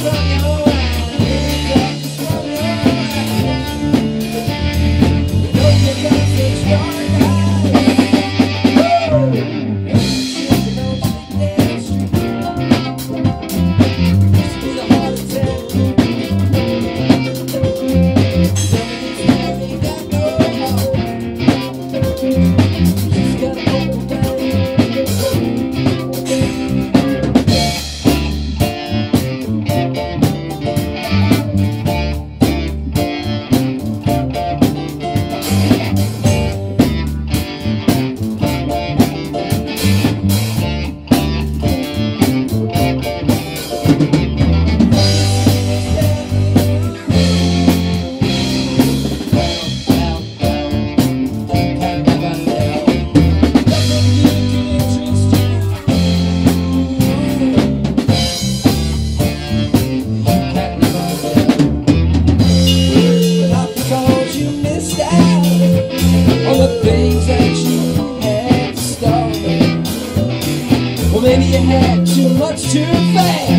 Maybe you had too much too fast.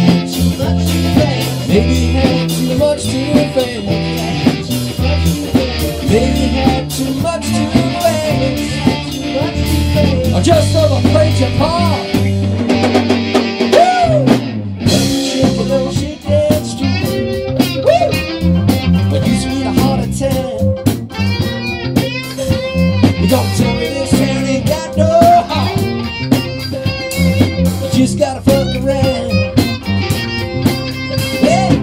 Maybe you had too much too fast. Maybe you had too much too fast. Or just overplayed your part. Shake that street. Woo! But you sweet a heart attack. You don't tell me this town ain't got no heart. Just gotta fuck around. Yeah.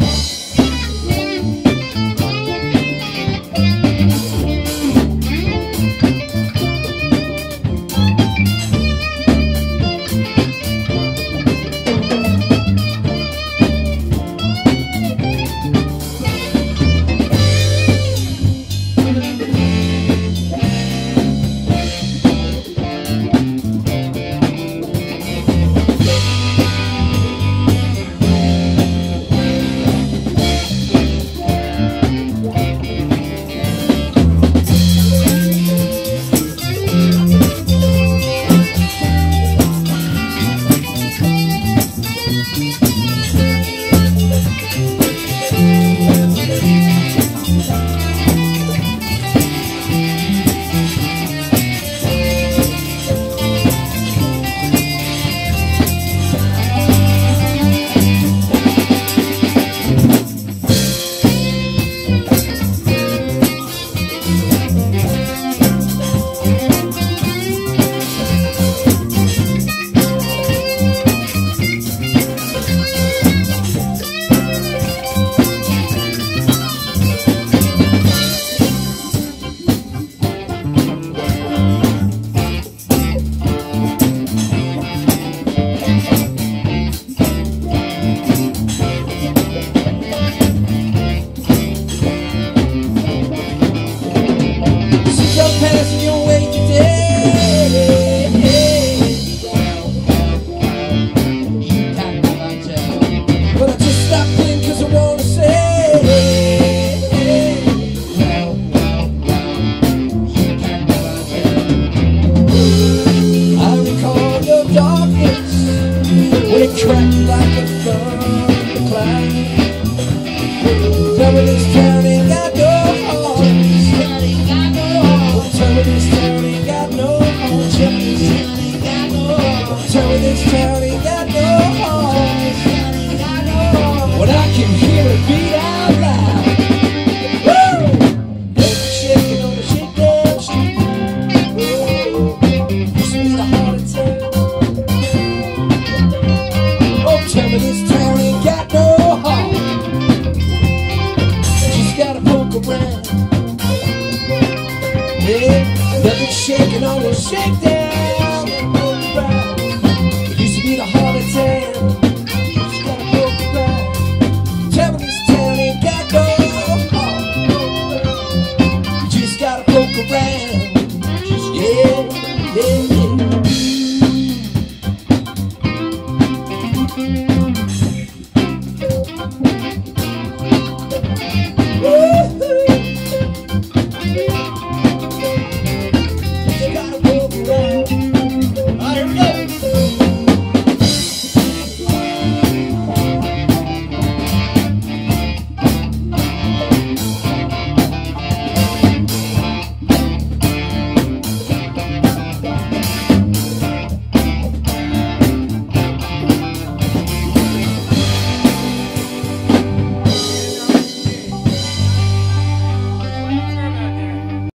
Passing your way today. But I just stopped playing cause I wanna say, I recall your darkness when it cracked like a thundercloud. Tell me this town ain't got no heart. Tell me this town ain't got no heart. Tell me this town ain't got no heart. When I can hear it beat out loud. Woo! Shaking on the shakedown street. You sweet a heart attack. Oh, tell me this town ain't got no heart. Just gotta poke around. Yeah, nothing shaking on the shakedown.